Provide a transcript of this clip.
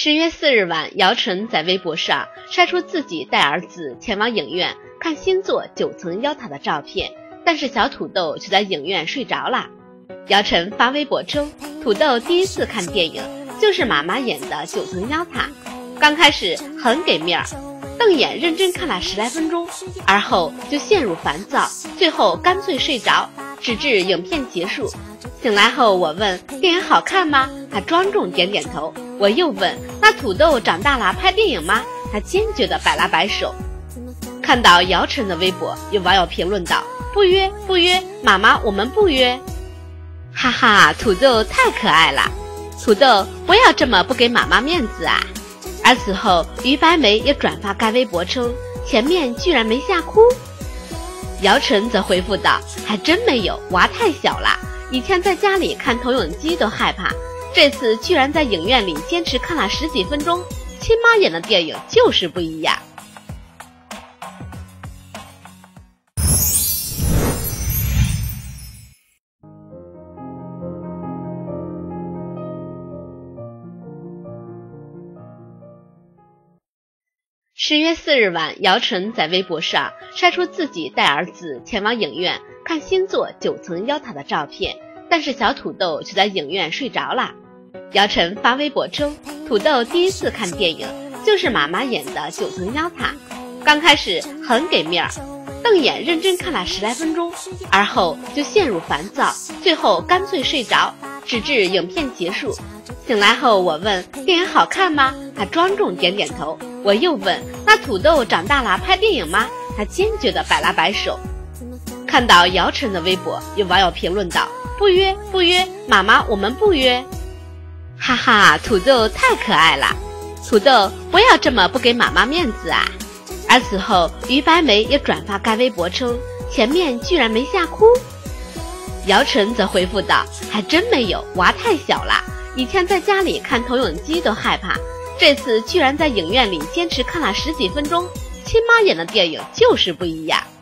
10月4日晚，姚晨在微博上晒出自己带儿子前往影院看新作9层妖塔的照片，但是小土豆却在影院睡着了。姚晨发微博称，土豆第一次看电影就是妈妈演的9层妖塔，刚开始很给面儿，瞪眼认真看了10来分钟，而后就陷入烦躁，最后干脆睡着，直至影片结束。醒来后我问电影好看吗？他庄重点点头。我又问那土豆长大了拍电影吗？他坚决地摆了摆手。看到姚晨的微博，有网友评论道，不约不约，妈妈我们不约。哈哈，土豆太可爱了，土豆不要这么不给妈妈面子啊。而此后于白眉也转发该微博称，前面居然没吓哭。姚晨则回复道，还真没有，娃太小了，以前在家里看投影机都害怕，这次居然在影院里坚持看了10几分钟，亲妈演的电影就是不一样。10月4日晚，姚晨在微博上晒出自己带儿子前往影院看新作9层妖塔的照片，但是小土豆却在影院睡着了。姚晨发微博称，土豆第一次看电影就是妈妈演的9层妖塔，刚开始很给面儿，瞪眼认真看了10来分钟，而后就陷入烦躁，最后干脆睡着，直至影片结束。醒来后我问电影好看吗？他庄重点点头。我又问那土豆长大了拍电影吗？他坚决地摆了摆手。看到姚晨的微博，有网友评论道，不约不约，妈妈我们不约。哈哈，土豆太可爱了，土豆不要这么不给妈妈面子啊。而此后于白眉也转发该微博称，前面居然没吓哭。姚晨则回复道，还真没有，娃太小了，以前在家里看投影机都害怕，这次居然在影院里坚持看了10几分钟，亲妈演的电影就是不一样。